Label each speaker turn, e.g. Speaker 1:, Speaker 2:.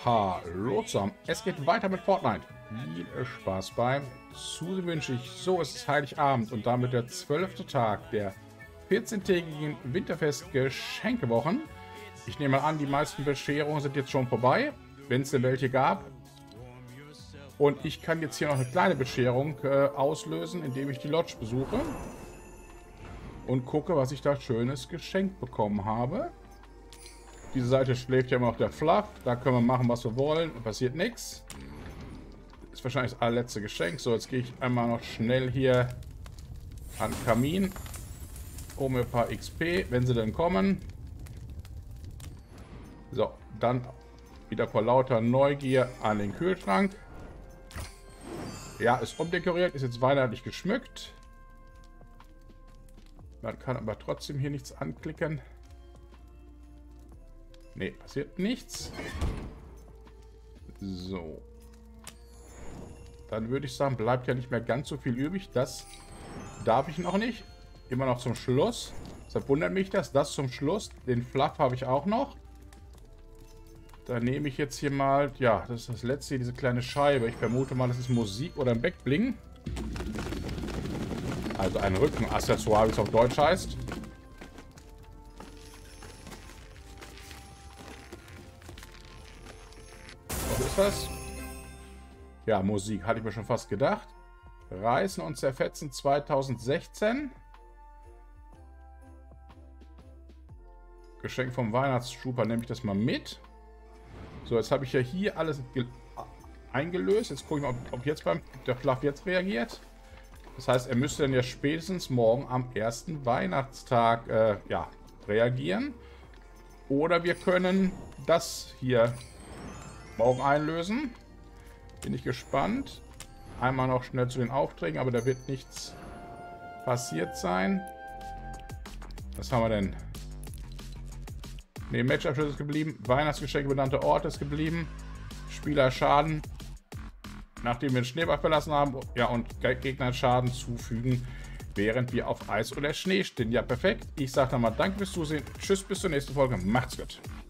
Speaker 1: Hallo zusammen, es geht weiter mit Fortnite. Viel Spaß beim Zusehen wünsche ich. So, es ist Heiligabend und damit der 12. Tag der 14-tägigen Winterfest-Geschenkewochen. Ich nehme mal an, die meisten Bescherungen sind jetzt schon vorbei, wenn es denn welche gab. Und ich kann jetzt hier noch eine kleine Bescherung auslösen, indem ich die Lodge besuche. Und gucke, was ich da Schönes geschenkt bekommen habe. Diese Seite schläft ja immer noch der Fluff. Da können wir machen, was wir wollen. Passiert nichts. Ist wahrscheinlich das allerletzte Geschenk. So, jetzt gehe ich einmal noch schnell hier an den Kamin. Hol mir ein paar XP, wenn sie denn kommen. So, dann wieder vor lauter Neugier an den Kühlschrank. Ja, ist umdekoriert, ist jetzt weihnachtlich geschmückt. Man kann aber trotzdem hier nichts anklicken. Ne, passiert nichts. So. Dann würde ich sagen, bleibt ja nicht mehr ganz so viel übrig. Das darf ich noch nicht. Immer noch zum Schluss. Deshalb wundert mich das. Das zum Schluss. Den Fluff habe ich auch noch. Da nehme ich jetzt hier mal... Ja, das ist das letzte hier, diese kleine Scheibe. Ich vermute mal, das ist Musik oder ein Backbling. Also ein Rückenaccessoire, wie es auf Deutsch heißt. Was ist das? Ja, Musik. Hatte ich mir schon fast gedacht. Reißen und zerfetzen 2016. Geschenk vom Weihnachtsschooper, nehme ich das mal mit. So, jetzt habe ich ja hier alles eingelöst. Jetzt gucke ich mal, ob jetzt der Fluff jetzt reagiert. Das heißt, er müsste dann ja spätestens morgen am ersten Weihnachtstag ja, reagieren. Oder wir können das hier morgen einlösen. Bin ich gespannt. Einmal noch schnell zu den Aufträgen, aber da wird nichts passiert sein. Was haben wir denn? Ne, Match-Abschluss ist geblieben. Weihnachtsgeschenke benannte Ort ist geblieben. Spieler Schaden. Nachdem wir den Schneeball verlassen haben. Ja, und Gegner Schaden zufügen, während wir auf Eis oder Schnee stehen. Ja, perfekt. Ich sage nochmal danke fürs Zusehen. Tschüss, bis zur nächsten Folge. Macht's gut.